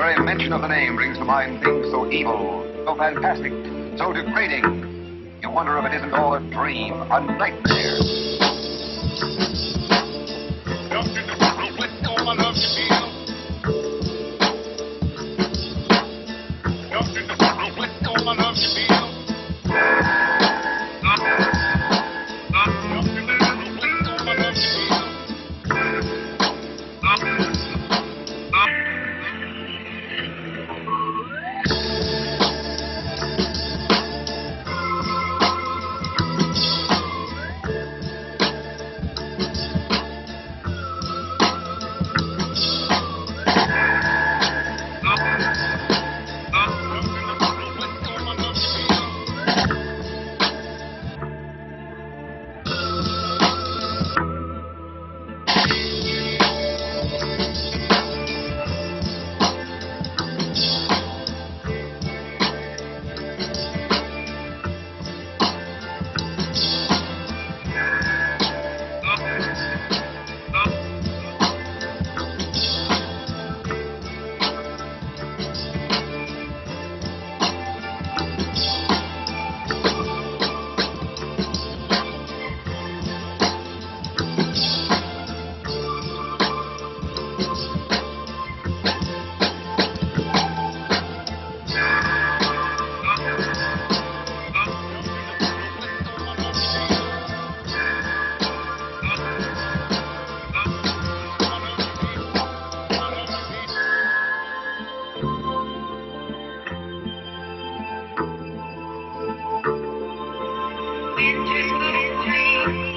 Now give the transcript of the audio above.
very mention of the name brings to mind things so evil, so fantastic, so degrading. You wonder if it isn't all a dream, a nightmare. Jumped in the world with all my love to feel. Jumped in the world with all my love to feel. Jumped in the world with all my love to feel. Into the dream.